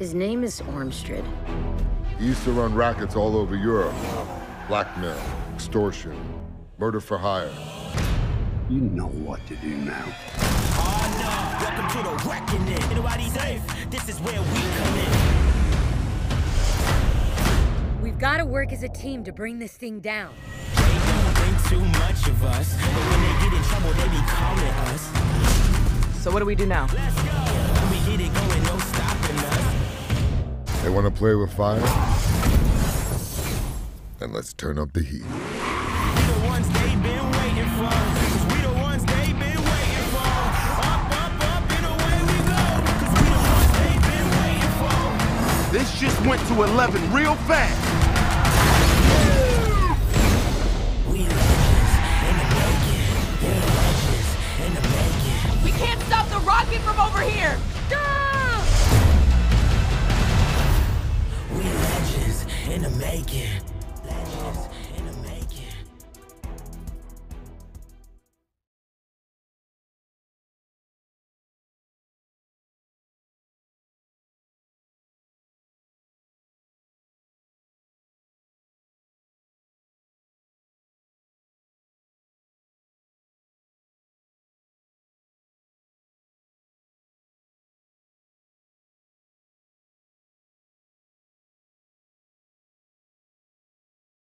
His name is Ormstrad. He used to run rackets all over Europe. Blackmail, extortion, murder for hire. You know what to do now. Oh no, welcome to the reckoning. Ain't nobody safe. This is where we come in. We've got to work as a team to bring this thing down. They don't think too much of us, but when they get in trouble, they be calling us. So what do we do now? Let's go. When we get it going, no stopping us. They want to play with fire? Then let's turn up the heat. We the ones they been waiting for. 'Cause we the ones they been waiting for. Up, up, up, and away we go. 'Cause we the ones they been waiting for. This just went to 11 real fast. We legends in the making. We're legends in the making. We can't stop the rocket from over here! We legends in the making.